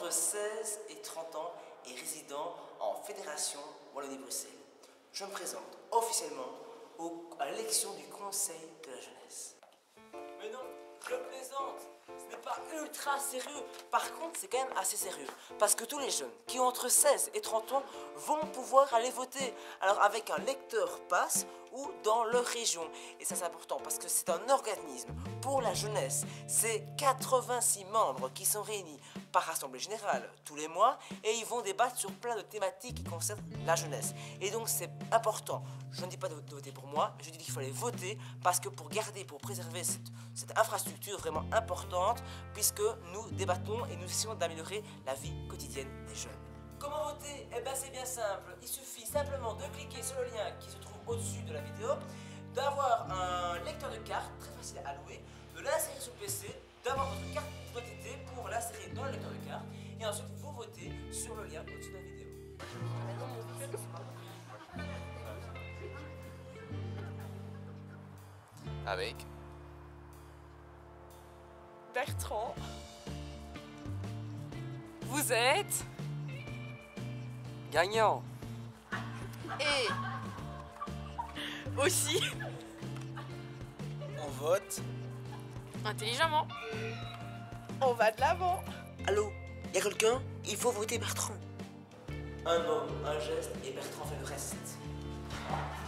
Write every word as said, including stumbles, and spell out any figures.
entre seize et trente ans et résident en Fédération Wallonie-Bruxelles. Je me présente officiellement au, à l'élection du Conseil de la jeunesse. Mais non, je plaisante, ce n'est pas ultra sérieux. Par contre, c'est quand même assez sérieux. Parce que tous les jeunes qui ont entre seize et trente ans vont pouvoir aller voter. Alors avec un lecteur passe ou dans leur région. Et ça c'est important parce que c'est un organisme pour la jeunesse. C'est quatre-vingt-six membres qui sont réunis par Assemblée Générale tous les mois et ils vont débattre sur plein de thématiques qui concernent la jeunesse. Et donc c'est important. Je ne dis pas de voter pour moi, mais je dis qu'il faut aller voter parce que pour garder, pour préserver cette, cette infrastructure vraiment importante, puisque nous débattons et nous essayons d'améliorer la vie quotidienne des jeunes. Comment voter? Eh bien c'est bien simple, il suffit simplement de cliquer sur le lien qui se trouve au-dessus de la vidéo, d'avoir un lecteur de cartes très facile à louer, de l'insérer sur le P C, d'avoir votre carte d'identité pour l'insérer dans le lecteur de cartes, et ensuite vous votez sur le lien au-dessus de la vidéo. Avec Bertrand, vous êtes gagnant. et aussi On vote. intelligemment. On va de l'avant. Allô, y a quelqu'un? Il faut voter Bertrand. Un homme, un geste et Bertrand fait le reste.